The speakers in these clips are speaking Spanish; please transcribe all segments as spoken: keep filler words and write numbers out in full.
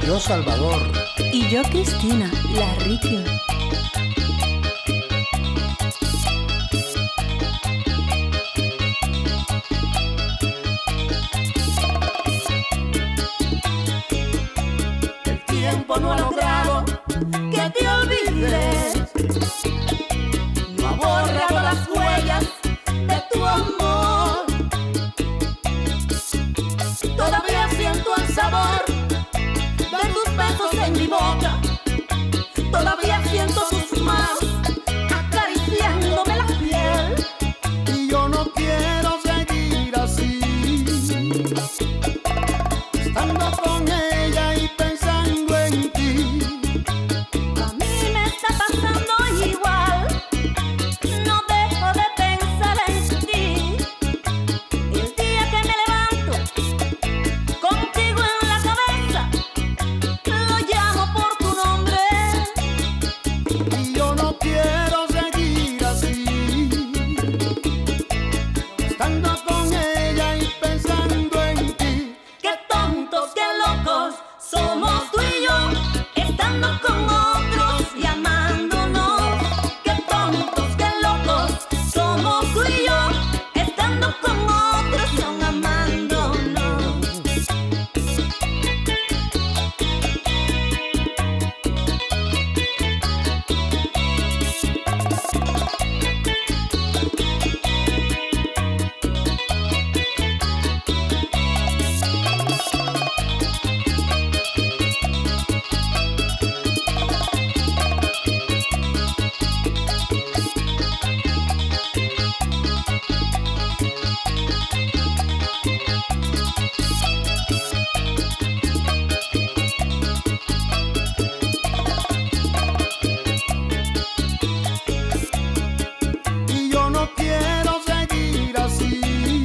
Yo Salvador. Y yo Cristina, la Ricky. El tiempo no ha logrado que te olvides, no ha borrado las huellas de tu amor. Todavía siento el sabor de tus besos en mi boca, todavía siento tus manos acariciándome la piel. Y yo no quiero seguir así, estando con ella y pensando en ti. A mí me está pasando igual, no dejo de pensar en ti. El día que me levanto contigo en la cabeza, lo llamo por tu nombre. Y yo no quiero seguir así, estando con ella y pensando en ti. Qué tontos, qué locos somos tú y yo, estando con otros y amándonos. Qué tontos, qué locos somos tú y yo, estando con otros y aún amándonos. Y yo no quiero seguir así,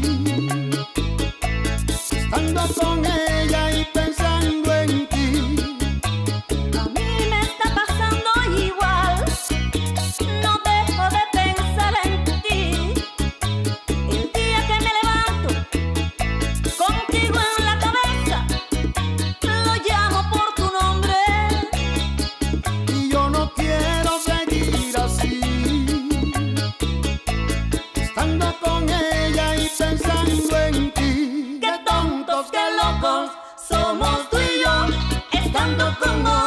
estando con ella y pensando en ti. A mí me está pasando igual, no dejo de pensar en ti. El día que me levanto contigo en la cabeza, lo llamo por tu nombre. Y yo no quiero seguir así, estando con ella y pensando en ti. Qué tontos, qué locos somos tú y yo, estando con otros.